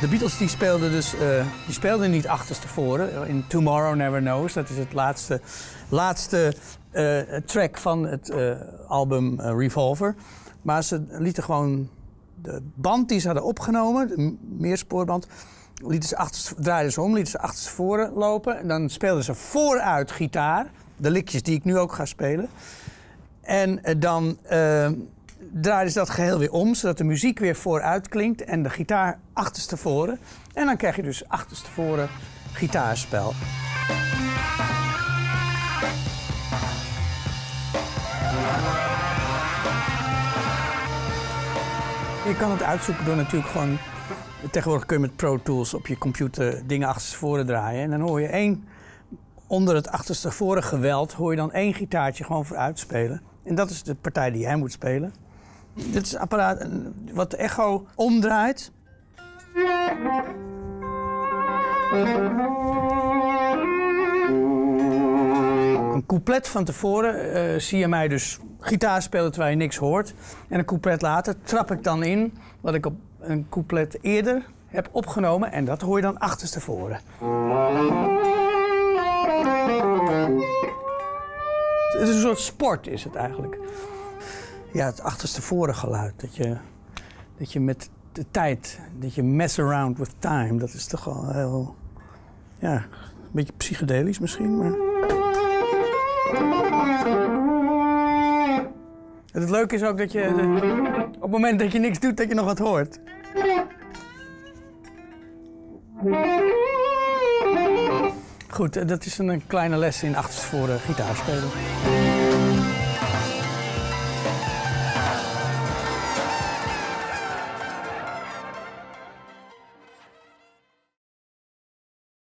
De Beatles die speelden niet achterstevoren in Tomorrow Never Knows. Dat is het laatste track van het album Revolver. Maar ze lieten gewoon de band die ze hadden opgenomen, de meerspoorband, draaiden ze om, lieten ze achterstevoren lopen. En dan speelden ze vooruit gitaar, de likjes die ik nu ook ga spelen. En dan draaiden ze dat geheel weer om, zodat de muziek weer vooruit klinkt en de gitaar achterstevoren. En dan krijg je dus achterstevoren gitaarspel. Je kan het uitzoeken door natuurlijk gewoon... Tegenwoordig kun je met Pro Tools op je computer dingen achterstevoren draaien. En dan hoor je onder het achterstevoren geweld hoor je dan één gitaartje gewoon vooruit spelen. En dat is de partij die jij moet spelen. Dit is een apparaat wat de echo omdraait. Een couplet van tevoren zie je mij dus gitaar spelen terwijl je niks hoort. En een couplet later trap ik dan in wat ik op een couplet eerder heb opgenomen. En dat hoor je dan achterstevoren. Het is een soort sport is het eigenlijk. Ja, het achterstevoren geluid. Dat je met de tijd, dat je mess around with time. Dat is toch wel heel... Ja, een beetje psychedelisch misschien, maar... Het leuke is ook dat je op het moment dat je niks doet, dat je nog wat hoort. Goed, dat is een kleine les in achterstevoren gitaarspelen.